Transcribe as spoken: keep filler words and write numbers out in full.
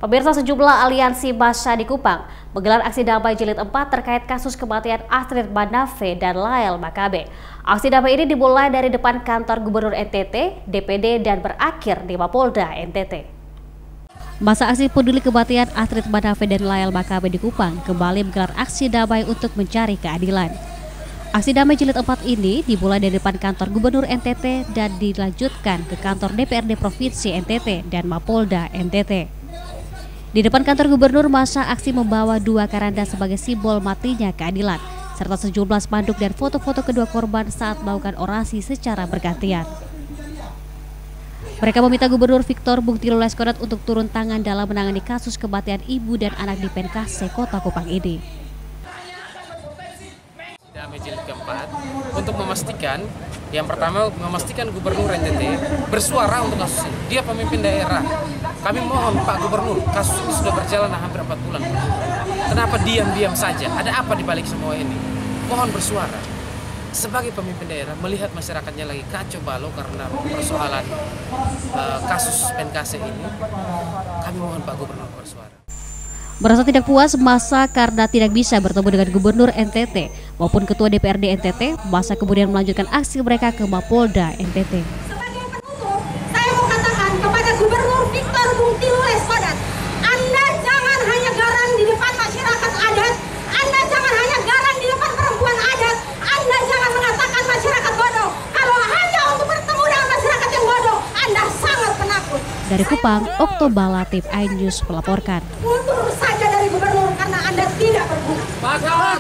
Pemirsa, sejumlah aliansi massa di Kupang menggelar aksi damai jilid empat terkait kasus kematian Astrid Manafe dan Lael Makabe. Aksi damai ini dimulai dari depan kantor Gubernur N T T, D P D dan berakhir di Mapolda N T T. Masa aksi peduli kematian Astrid Manafe dan Lael Makabe di Kupang kembali menggelar aksi damai untuk mencari keadilan. Aksi damai jilid empat ini dimulai dari depan kantor Gubernur N T T dan dilanjutkan ke kantor D P R D Provinsi N T T dan Mapolda N T T. Di depan kantor gubernur, masa aksi membawa dua keranda sebagai simbol matinya keadilan, serta sejumlah spanduk dan foto-foto kedua korban saat melakukan orasi secara bergantian. Mereka meminta Gubernur Victor Bungtilo Leskodat untuk turun tangan dalam menangani kasus kematian ibu dan anak di Penkase, Kota Kupang ini. Damai jilid keempat untuk memastikan, yang pertama memastikan Gubernur N T T bersuara untuk kasus ini. Dia pemimpin daerah. Kami mohon Pak Gubernur, kasus ini sudah berjalan hampir empat bulan. Kenapa diam-diam saja? Ada apa di balik semua ini? Mohon bersuara. Sebagai pemimpin daerah, melihat masyarakatnya lagi kacau balau karena persoalan uh, kasus Penkase ini, kami mohon Pak Gubernur bersuara. Merasa tidak puas masa karena tidak bisa bertemu dengan Gubernur N T T maupun Ketua D P R D N T T, masa kemudian melanjutkan aksi mereka ke Mapolda N T T. Sebagai penutup, saya mau katakan kepada Gubernur Victor Bungtilo Leskodat, Anda jangan hanya garang di depan masyarakat adat, Anda jangan hanya garang di depan perempuan adat, Anda jangan mengatakan masyarakat bodoh. Kalau hanya untuk bertemu dengan masyarakat yang bodoh, Anda sangat penakut. Dari Kupang, Oktobala, Tim iNews melaporkan. Mundur saja dari Gubernur karena Anda tidak berguna.